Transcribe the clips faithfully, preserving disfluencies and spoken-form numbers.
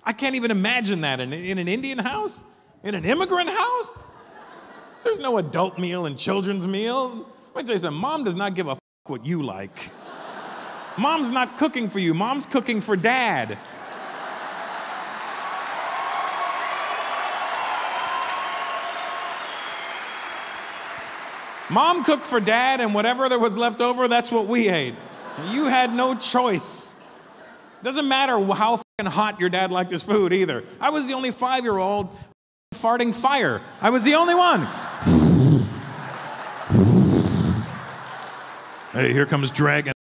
I can't even imagine that in, in an Indian house, in an immigrant house. There's no adult meal and children's meal. Let me tell you something, Mom does not give a f what you like. Mom's not cooking for you, Mom's cooking for Dad. Mom cooked for Dad, and whatever there was left over, that's what we ate. You had no choice. Doesn't matter how fucking hot your dad liked his food either. I was the only five-year-old farting fire. I was the only one. Hey, here comes Dragon.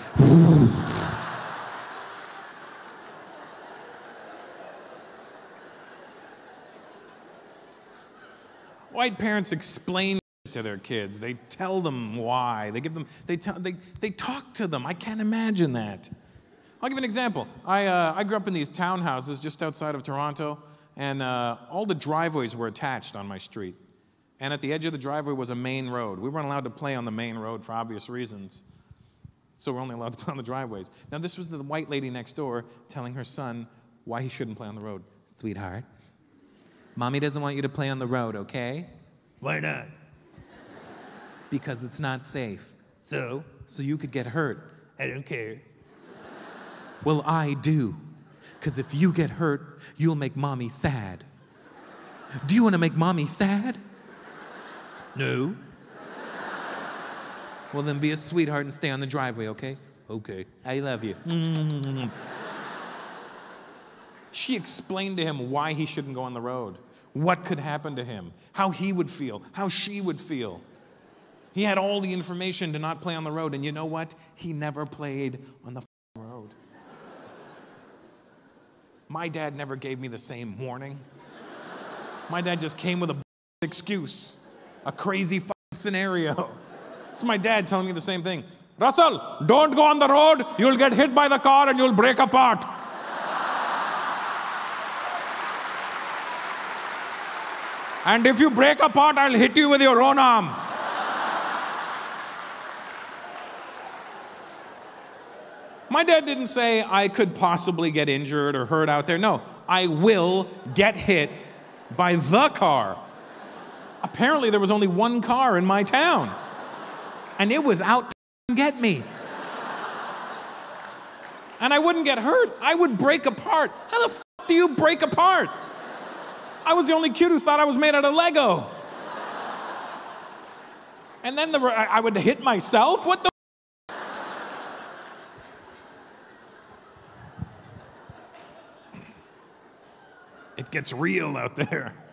White parents explain to their kids. They tell them why. They give them, they tell, they, they talk to them. I can't imagine that. I'll give you an example. I, uh, I grew up in these townhouses just outside of Toronto, and uh, all the driveways were attached on my street. And at the edge of the driveway was a main road. We weren't allowed to play on the main road for obvious reasons. So we're only allowed to play on the driveways. Now this was the white lady next door telling her son why he shouldn't play on the road. Sweetheart, Mommy doesn't want you to play on the road, okay? Why not? Because it's not safe. So? So you could get hurt. I don't care. Well, I do. Because if you get hurt, you'll make Mommy sad. Do you want to make Mommy sad? No. Well, then be a sweetheart and stay on the driveway, okay? Okay. I love you. Mm-hmm. She explained to him why he shouldn't go on the road, what could happen to him, how he would feel, how she would feel. He had all the information to not play on the road, and you know what? He never played on the road. My dad never gave me the same warning. My dad just came with a excuse, a crazy scenario. It's my dad telling me the same thing. Russell, don't go on the road. You'll get hit by the car and you'll break apart. And if you break apart, I'll hit you with your own arm. My dad didn't say I could possibly get injured or hurt out there. No, I will get hit by the car. Apparently there was only one car in my town. And it was out to get me. And I wouldn't get hurt. I would break apart. How the f do you break apart? I was the only kid who thought I was made out of Lego. And then the, I would hit myself? What the It gets real out there.